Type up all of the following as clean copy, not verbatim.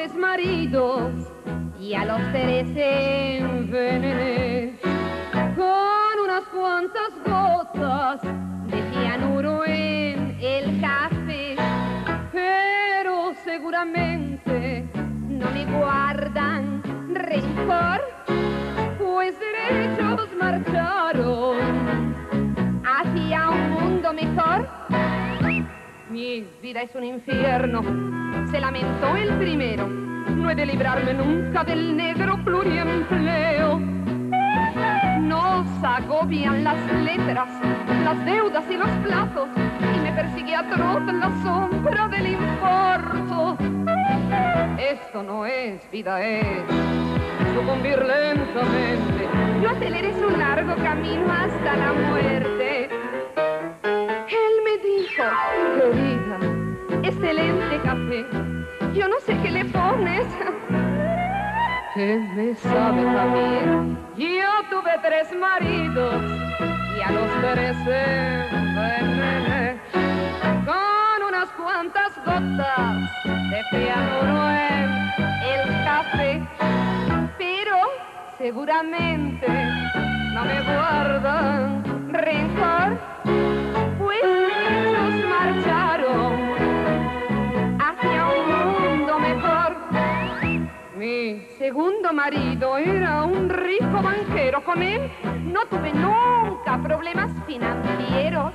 tres maridos y a los tres envenené con unas cuantas gotas de cianuro en el café, pero seguramente no me guardan rencor, pues derechos marcharon hacia un mundo mejor. Mi vida es un infierno, se lamentó el primero. No he de librarme nunca del negro pluriempleo. Nos agobian las letras, las deudas y los plazos, y me persigue atroz la sombra del importo. Esto no es vida, es sucumbir lentamente. Yo aceleré su largo camino hasta la muerte. Él me dijo, querida, excelente café. Yo no sé qué le pones. ¿Qué me sabe también? Yo tuve tres maridos y a los tres envenené con unas cuantas gotas de cianuro en el café, pero seguramente no me guardan rencor, pues ellos marcharon hacia un mundo mejor. Mi segundo marido era un rico banquero. Con él no tuve nunca problemas financieros.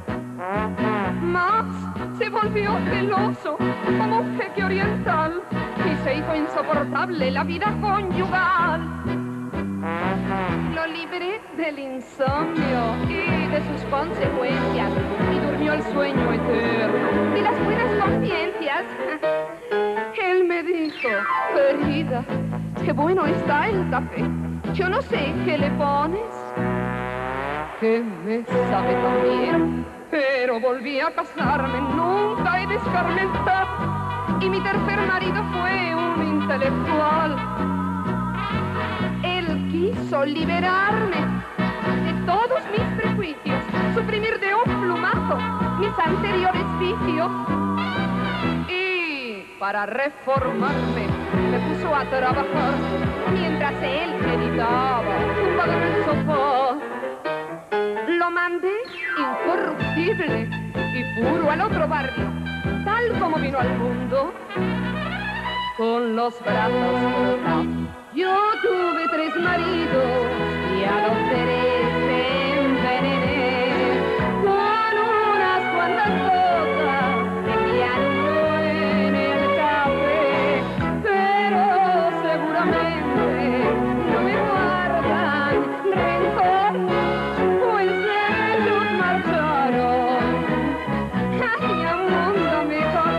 Mas se volvió celoso como un jeque oriental y se hizo insoportable la vida conyugal. Lo libré del insomnio y de sus consecuencias y durmió el sueño eterno de las buenas conciencias. Él me dijo, querida, qué bueno está el café. Yo no sé qué le pones. Que me sabe también, pero volví a casarme, nunca he de escarmentar. Y mi tercer marido fue un intelectual. Él quiso liberarme de todos mis prejuicios, suprimir de un plumazo mis anteriores vicios. Y para reformarme me puso a trabajar mientras él meditaba tumbado en el sofá. Lo mandé incorruptible y puro al otro barrio, tal como vino al mundo, con los brazos cruzados. Yo tuve tres maridos y a los tres envenené con unas cuantas gotas de cianuro en el café, pero seguramente no me guardan rencor, pues ellos marcharon hacia un mundo mejor.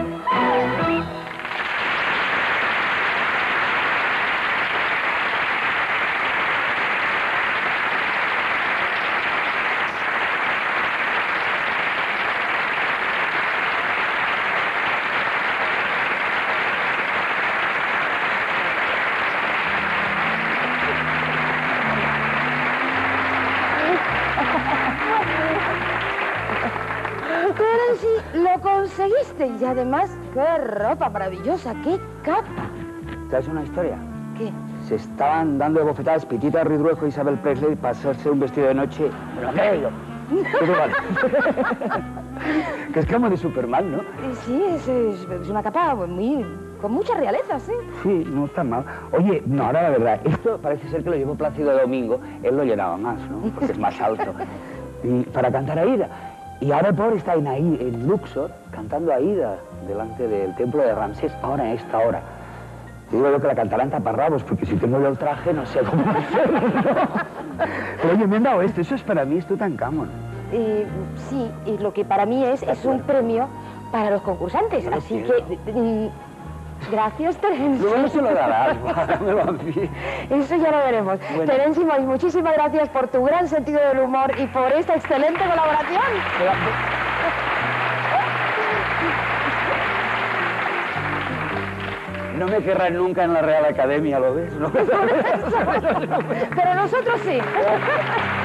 Terenci, lo conseguiste y además, qué ropa maravillosa, qué capa. ¿Sabes una historia? ¿Qué? Se estaban dando de bofetadas Pitita Ridruejo y Isabel Presley para hacerse un vestido de noche. ¿Pero qué digo? Que es como de Superman, ¿no? Sí, es una capa con mucha realeza, sí. Sí, no está mal. Oye, no, ahora la verdad, esto parece ser que lo llevó Plácido Domingo. Él lo llenaba más, ¿no? Porque es más alto. Y para cantar Aida. Y ahora el pobre está en Luxor, cantando Aida, delante del templo de Ramsés, ahora a esta hora. Digo yo que la cantarán taparrabos, porque si tengo yo el traje no sé cómo hacerlo, ¿no? Pero oye, me han dado esto, eso es para mí, es Tutankamón. Sí, y lo que para mí es un premio para los concursantes, así que... Gracias, Terenci. Luego no se lo darás, dámelo a mí. Eso ya lo veremos. Bueno. Terenci, muchísimas gracias por tu gran sentido del humor y por esta excelente colaboración. No me querrán nunca en la Real Academia, ¿lo ves? ¿No? Pero nosotros sí.